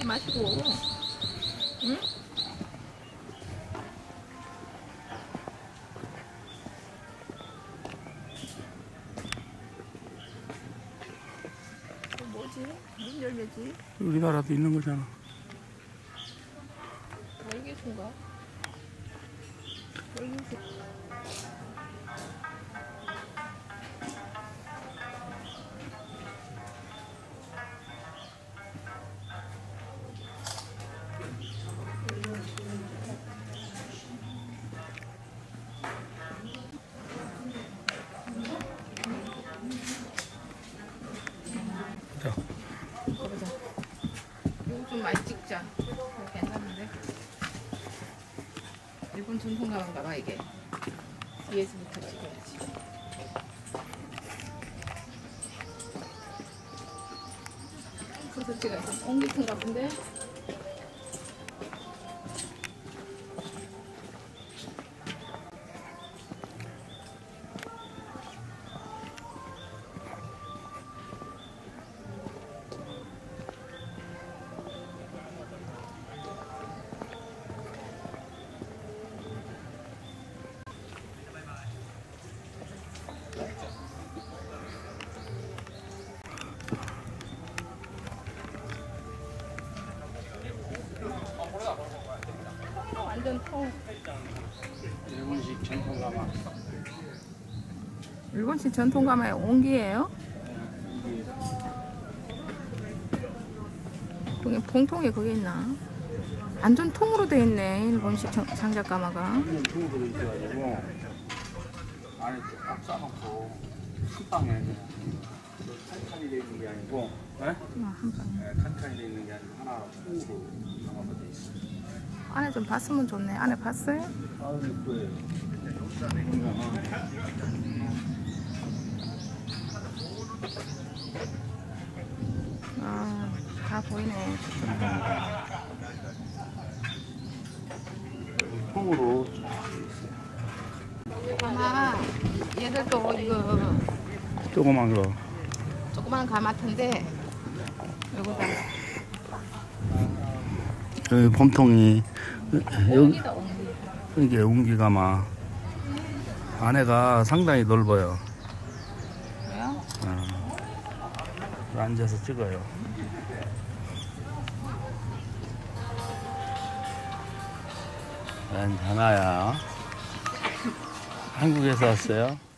마시고. 응? 뭐지? 무슨 열매지? 우리나라도 있는 거잖아. 월계수인가? 월계수. 자, 가보자. 이거 좀 많이 찍자. 이거 괜찮은데? 일본 전통 가방인가 봐 이게. 뒤에서부터 찍어야지. 콘서트가 좀 옹기통 같은데? 완전 통. 일본식 전통 가마. 일본식 전통 가마의 옹기예요? 그게 봉통에 그게 있나? 완전 통으로 돼 있네. 일본식 장작 가마가. 통으로 있어가지고 안에 꽉 싸놓고 한 방에 그냥 칸칸이 돼 있는 게 아니고, 네? 한 방에. 네, 칸칸이 돼 있는 게 아니고 하나 통으로 가마가 돼 있어. 안에 좀 봤으면 좋네. 안에 봤어요? 아, 예뻐요. 아, 다 보이네. 통으로 쫙 있어요. 가마, 얘들도 이거 조그만 거. 조그만 가마인데 이거다. 여기 봄통이 여기 옹기다 옹기. 이게 웅기가마. 안에가 상당히 넓어요. 왜요? 앉아서 찍어요. 하나야. 한국에서 왔어요.